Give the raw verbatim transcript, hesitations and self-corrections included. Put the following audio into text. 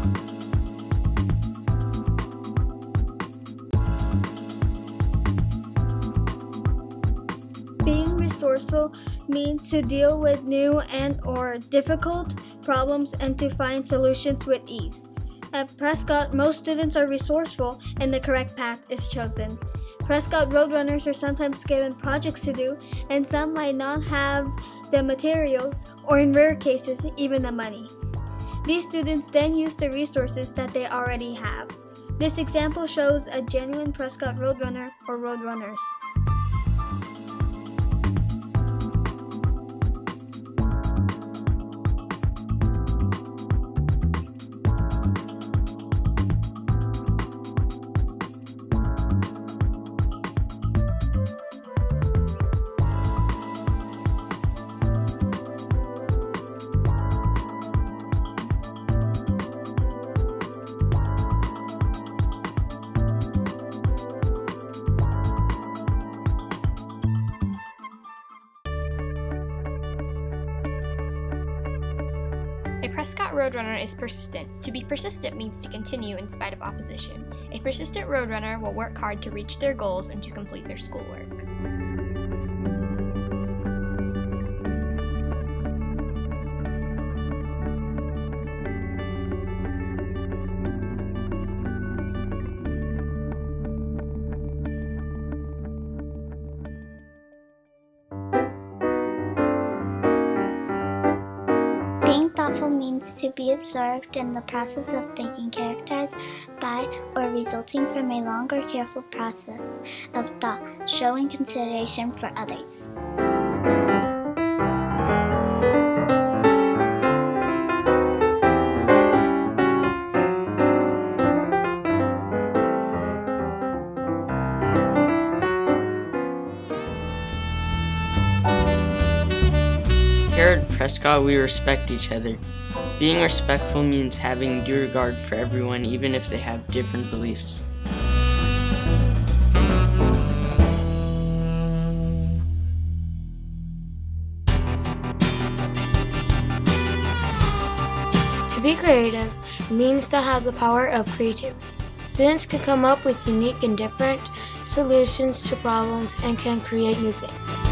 Being resourceful means to deal with new and or difficult problems and to find solutions with ease. At Prescott, most students are resourceful and the correct path is chosen. Prescott Roadrunners are sometimes given projects to do, and some might not have the materials or, in rare cases, even the money. These students then use the resources that they already have. This example shows a genuine Prescott Roadrunner or Roadrunners. A Prescott Roadrunner is persistent. To be persistent means to continue in spite of opposition. A persistent Roadrunner will work hard to reach their goals and to complete their schoolwork. Being thoughtful means to be observed in the process of thinking, characterized by or resulting from a long or careful process of thought, showing consideration for others. Here at Prescott, we respect each other. Being respectful means having due regard for everyone, even if they have different beliefs. To be creative means to have the power of creativity. Students can come up with unique and different solutions to problems and can create new things.